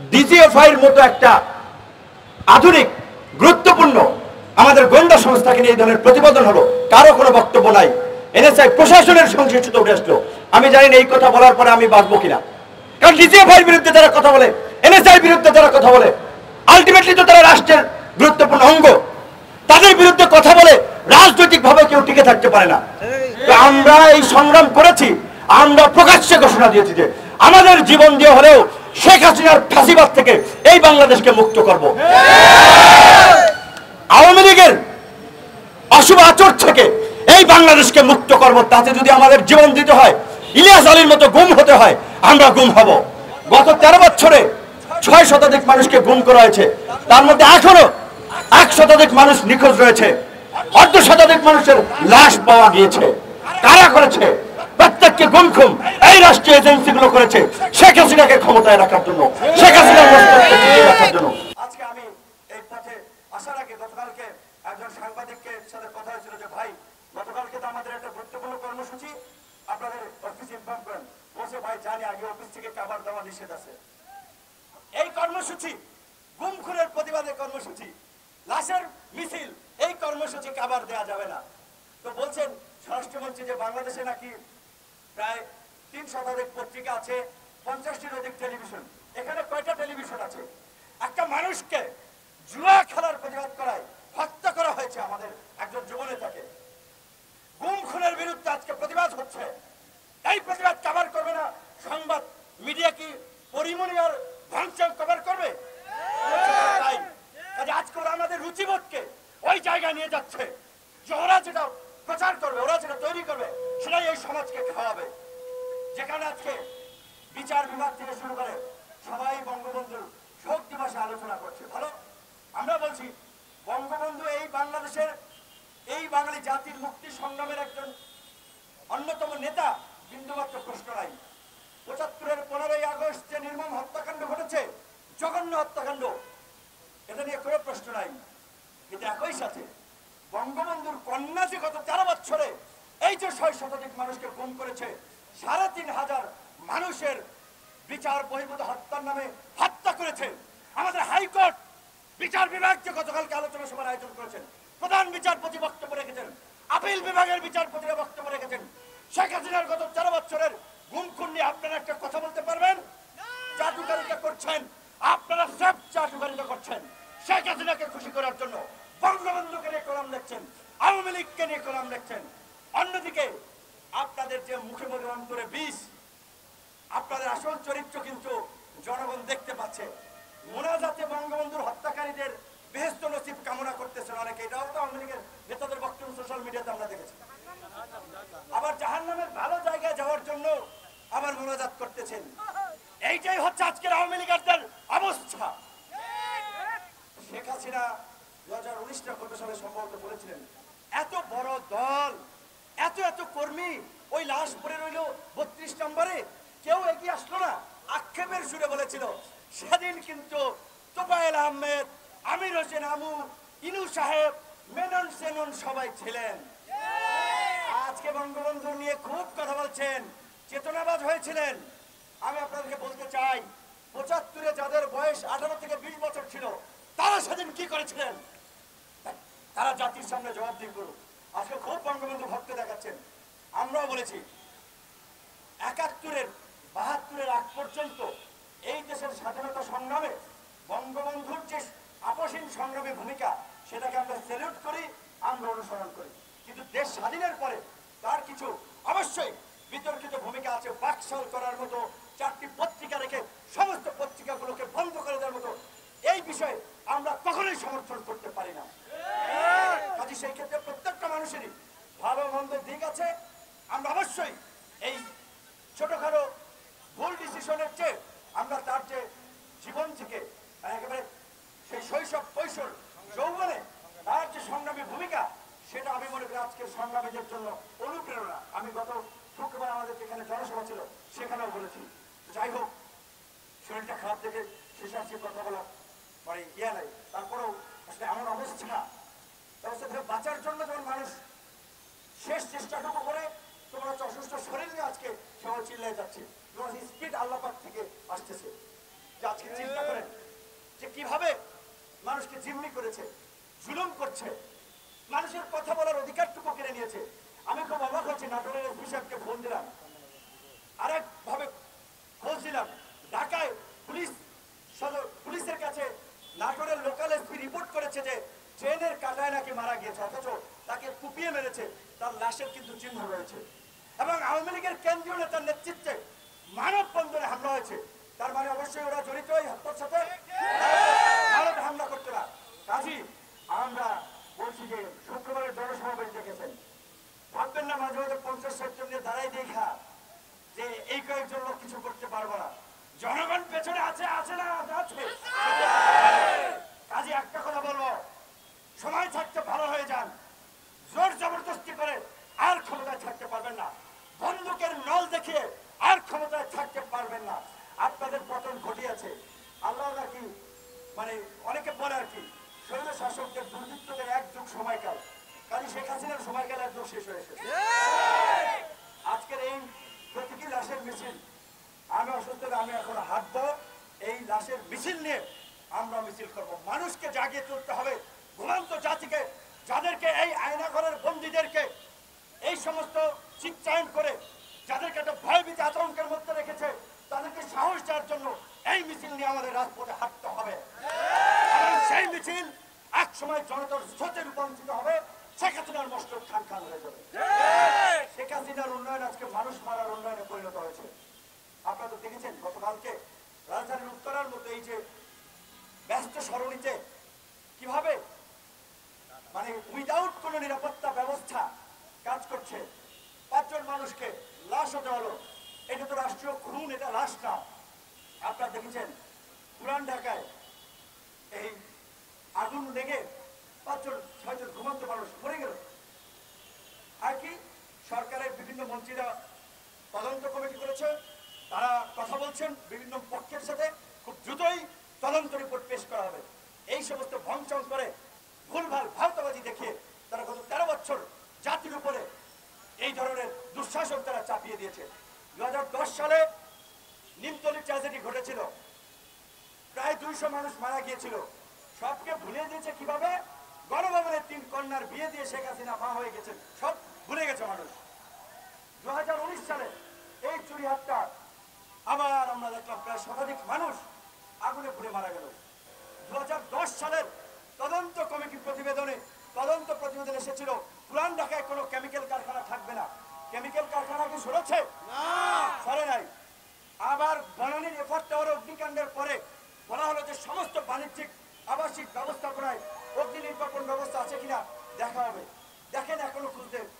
ডিজিএফআইয়ের মতো একটা আধুনিক গুরুত্বপূর্ণ আমাদের গোয়েন্দা সংস্থাকে নিয়ে এই ধরনের প্রতিবেদন হলো, কারো কোনো বক্তব্য নাই। এনএসআই প্রশাসনের সংশ্লিষ্ট উঠে আসলো। আমি জানি না এই কথা বলার পরে আমি বাঁচবো কিনা, কারণ ডিজিএফআইয়ের বিরুদ্ধে যারা কথা বলে, এনএসআইয়ের বিরুদ্ধে যারা কথা বলে, আলটিমেটলি তো তারা রাষ্ট্রের গুরুত্বপূর্ণ অঙ্গ। তাদের বিরুদ্ধে কথা বলে রাজনৈতিকভাবে কেউ টিকে থাকতে পারে না। তো আমরা এই সংগ্রাম করেছি, আমরা প্রকাশ্যে ঘোষণা দিয়েছি যে আমাদের জীবন দিয়ে হলেও শেখ হাসিনার ফাঁসিবাদ থেকে এই বাংলাদেশকে মুক্ত করব। আওয়ামী লীগের অশুভ আচর থেকে এই বাংলাদেশকে মুক্ত করব। তাতে যদি আমাদের জীবন দিতে হয়, ইলিয়াস আলীর মতো গুম হতে হয়, আমরা গুম হব। গত 13 বছরে 6 শতাধিক মানুষকে গুম করা হয়েছে, তার মধ্যে এখনো 1 শতাধিক মানুষ নিখোঁজ রয়েছে, অর্ধ শতাধিক মানুষের লাশ পাওয়া গিয়েছে। কারা করেছে? প্রত্যেককে গুম খুম এই রাষ্ট্রীয় এজেন্সিগুলো করেছে শেখ হাসিনাকে ক্ষমতায় রাখার জন্য, শেখ হাসিনার মস্তককে টিকিয়ে রাখার জন্য। আজকে আমি এই পথে আসার আগে গতকালকে একজন সাংবাদিকের সাথে কথা হয়েছিল যে ভাই, গতকালকে তো আমাদের একটা গুরুত্বপূর্ণ কর্মসূচি, আপনাদের অফিসে ইনফর্ম করেন। বলছে ভাই জানি, আগে অফিস থেকে খাবার দেওয়া নিষেধ আছে। এই কর্মসূচি গুম খুনের প্রতিবাদের কর্মসূচি, লাশের মিছিল, এই কর্মসূচি খাবার দেওয়া যাবে না। তো বলছেন স্বরাষ্ট্রমন্ত্রী যে বাংলাদেশে নাকি প্রায় 3 শতাধিক পত্রিকা আছে, 50টির অধিক টেলিভিশন। এখানে কয়টা টেলিভিশন আছে? একটা মানুষকে জুয়া খেলার প্রতিবাদ করায় হত্যা করা হয়েছে আমাদের একজন যুবনেতাকে। গুম খুনের বিরুদ্ধে আজকে প্রতিবাদ হচ্ছে, এই প্রতিবাদ কভার করবে না সংবাদ মিডিয়া? কি পরিমণি আর ভাঙচুর কভার করবে? আজকে ওরা আমাদের রুচিবোধকে ওই জায়গায় নিয়ে যাচ্ছে যে ওরা যেটা প্রচার করবে, ওরা যেটা তৈরি করবে, সেটাই এই সমাজকে খাওয়াবে। যেখানে আজকে বিচার বিভাগ থেকে শুরু করে সবাই বঙ্গবন্ধুর শোক দিবসে আলোচনা করছে। ভালো, আমরা বলছি বঙ্গবন্ধু এই বাংলাদেশের, এই বাঙালি জাতির মুক্তি সংগ্রামের একজন অন্যতম নেতা, বিন্দুমাত্র প্রশ্ন নাই। 75-এর 15ই আগস্ট যে নির্মম হত্যাকাণ্ড ঘটেছে, জঘন্য হত্যাকাণ্ড, এটা নিয়ে কোনো প্রশ্ন নাই। কিন্তু একই সাথে বঙ্গবন্ধুর কন্যা যে গত 13 বছরে এই যে 6 শতাধিক মানুষকে গুম করেছে, 3500 মানুষের বিচার বহির্ভূত হত্যার নামে হত্যা করেছে। আমাদের হাইকোর্ট বিচার বিভাগ যে গতকালকে আলোচনা সভার আয়োজন করেছেন, প্রধান বিচারপতি বক্তব্য রেখেছেন, আপিল বিভাগের বিচারপতিরা বক্তব্য রেখেছেন। শেখ হাসিনার গত 13 বছরের গুম খুন নিয়ে আপনারা একটা কথা বলতে পারবেন? চাটুকারিতা করছেন আপনারা, সব চাটুকারিতা করছেন শেখ হাসিনাকে খুশি করার জন্য। বঙ্গবন্ধুকে নিয়ে কলাম লিখছেন, আওয়ামী লীগকে নিয়ে কলাম লিখছেন। অন্যদিকে আপনাদের যে মুখে মুখে অন্তরে বিষ, আপনাদের আসল চরিত্র কিন্তু জনগণ দেখতে পাচ্ছে। মোনাজাতে বঙ্গবন্ধুর হত্যাকারীদের বেহেশত নসিব কামনা করতেছেন অনেকে, এটাও তো আওয়ামী লীগের নেতাদের বক্তব্য সোশ্যাল মিডিয়াতে আমরা দেখেছি। আবার জাহান্নামের ভালো জায়গায় যাওয়ার জন্য আবার মোনাজাত করতেছেন। এইটাই হচ্ছে আজকের আওয়ামী লীগের অবস্থা। শেখ হাসিনা 2019 সালে সম্ভবত বলেছিলেন, এত বড় দল, এত এত কর্মী, ওই লাশ পড়ে রইল 32 নম্বরে, কেউ এগিয়ে আসলো না, আক্ষেপের সুরে বলেছিল। সেদিন কিন্তু তোফায়েল আহমেদ, আমির হোসেন আমু, ইনু সাহেব, মেনন সেনন সবাই ছিলেন। আজকে বঙ্গবন্ধু নিয়ে খুব কথা বলছেন, চেতনাবাজ হয়েছিলেন। আমি আপনাদেরকে বলতে চাই, 75-এ যাদের বয়স 18 থেকে 20 বছর ছিল, তারা সেদিন কি করেছিলেন তারা জাতির সামনে জবাবদিহি করুক। আজকে খুব বঙ্গবন্ধু ভক্ত দেখাচ্ছেন। আমরাও বলেছি 71-এর 72-এর আগ পর্যন্ত এই দেশের স্বাধীনতা সংগ্রামে বঙ্গবন্ধুর যে আপসীন সংগ্রামী ভূমিকা, সেটাকে আমরা স্যালুট করি, আমরা অনুসরণ করি। কিন্তু দেশ স্বাধীনের পরে তার কিছু অবশ্যই বিতর্কিত ভূমিকা আছে। বাকশাল করার মতো 4টি পত্রিকা রেখে সমস্ত পত্রিকাগুলোকে বন্ধ করে দেওয়ার মতো এই বিষয়ে আমরা কখনোই সমর্থন করতে পারি না। কাজে সেই ক্ষেত্রে প্রত্যেকটা মানুষেরই ভালো মন্দ দিক আছে। আমরা অবশ্যই এই ছোটখাটো ভুল ডিসিশনের চেয়ে আমরা তার যে জীবন থেকে একেবারে সেই শৈশব কৈশোর যৌবনে তার যে সংগ্রামী ভূমিকা, সেটা আমি মনে করি আজকের সংগ্রামীদের জন্য অনুপ্রেরণা। আমি গত শুক্রবার আমাদের যেখানে জনসভা ছিল সেখানেও বলেছি। যাই হোক, শরীরটা খারাপ দেখে শেষ আসছে কথা বলা মানে নাই, তারপরেও আসলে এমন অবস্থা থেকে বাঁচার জন্য যখন মানুষ শেষ চেষ্টাটুকু করে, তোমার হচ্ছে অসুস্থ শরীর নিয়ে আজকে সবাই চিল্লায় যাচ্ছে, তোমার স্পিড আল্লাহ পাক থেকে আসতেছে। যে আজকে চিন্তা করে কিভাবে মানুষকে জিম্মি করেছে, জুলুম করছে, মানুষের কথা বলার অধিকারটুকু কেড়ে নিয়েছে। আমি খুব অবাক হচ্ছি, নাটোরের এসপি সাহেবকে ফোন দিলাম, আরেক ভাবে খোঁজ দিলাম, ঢাকায় পুলিশের কাছে নাটোরের লোকাল এসপি রিপোর্ট করেছে যে ট্রেনের কাঁটায় নাকি মারা গিয়েছে, অথচ তাকে কুপিয়ে মেরেছে, তার লাশের কিন্তু চিহ্ন রয়েছে। এবং আওয়ামী লীগের কেন্দ্রীয় নেতার নেতৃত্বে মানববন্ধনে হামলা হয়েছে। তার মানে অবশ্যই ওরা জড়িত এই হত্যার সাথে, ভারতে হামলা করতে না। কাজী আমরা বলছি যে শুক্রবারের জনসমাবেশ দেখেছেন, ভাববেন না মাঝে মাঝে 50-60 জন নিয়ে দাঁড়াই দেখা যে এই কয়েকজন লোক কিছু করতে পারবো না। জনগণ পেছনে আছে, আছে না আছে। কাজে একটা কথা বলবো, সময় থাকতে ভালো হয়ে যান, জোর জবরদস্তি করে আর ক্ষমতায় থাকতে পারবেন না, বন্দুকের নল দেখিয়ে আর ক্ষমতায় থাকতে পারবেন না। আপনাদের পতন ঘটিয়েছে আল্লাহ নাকি, মানে অনেকে বলে আর কি, শৈল শাসকদের দুর্বৃত্তদের এক যুগ সময়কাল, কাজে শেখ হাসিনার সময়কাল এক যুগ শেষ হয়ে এসেছে। আজকের এই প্রতীকী লাশের মিছিল, আমি অসুস্থ, আমি এখন হাঁটবো, এই লাশের মিছিল নিয়ে আমরা মিছিল করবো। মানুষকে জাগিয়ে তুলতে হবে, ঘুমন্ত জাতিকে, যাদেরকে এই আয়নাঘরের বন্দীদেরকে এই সমস্ত চিত্রায়ন করে যাদেরকে একটা ভয়ভীতি আতঙ্কের মধ্যে রেখেছে, তাদেরকে সাহস দেওয়ার জন্য এই মিছিল নিয়ে আমাদের রাজপথে হাঁটতে হবে। এবং সেই মিছিল এক সময় জনতার স্রোতে রূপান্তরিত হবে, শেখ হাসিনার মস্তক খান খান হয়ে যাবে। শেখ হাসিনার উন্নয়ন আজকে মানুষ মারার উন্নয়নে পরিণত হয়েছে। আপনারা তো দেখেছেন গতকালকে রাজধানীর উত্তরার মধ্যে এই যে ব্যস্ত সরণিতে কিভাবে মানে উইদাউট কোনো নিরাপত্তা ব্যবস্থা কাজ করছে, 5 জন মানুষকে লাশ হতে হলো। এটা তো রাষ্ট্রীয় খুন, এটা লাশ না। আপনারা দেখেছেন পুরান ঢাকায় এই আগুন লেগে 5-6 জন ঘুমন্ত মানুষ মরে গেল। আর কি সরকারের বিভিন্ন মন্ত্রীরা তদন্ত কমিটি করেছে, তারা কথা বলছেন বিভিন্ন পক্ষের সাথে, খুব দ্রুতই তদন্ত রিপোর্ট পেশ করা হবে। এই সমস্ত ভংচং করে ভুলভাল ভারতবাদী দেখিয়ে তারা গত 13 বছর জাতির উপরে এই ধরনের দুঃশাসন তারা চাপিয়ে দিয়েছে। 2010 সালে নিমতলী ট্র্যাজেডি ঘটেছিল, প্রায় 200 মানুষ মারা গিয়েছিল। সবকে ভুলে দিয়েছে কিভাবে, গণভবনের 3 কন্যার বিয়ে দিয়ে শেখ হাসিনা মা হয়ে গেছেন, সব ভুলে গেছে মানুষ। 2019 সালে এই চুরি হত্যা আবার আমরা দেখলাম প্রায় শতাধিক মানুষ আগুনে পুড়ে মারা গেল। 2010 সালের তদন্ত কমিটি প্রতিবেদনে এসেছিল পুরান ঢাকায় কোনো কেমিক্যাল কারখানা থাকবে না। কেমিক্যাল কারখানা কি সরেছে? না, সরে নাই। আবার বনানীর এফআর টাওয়ার অগ্নিকাণ্ডের পরে বলা হলো যে সমস্ত বাণিজ্যিক আবাসিক ব্যবস্থাপনায় অগ্নি নির্বাপন ব্যবস্থা আছে কিনা দেখা হবে। দেখেন এখনো খুঁজতে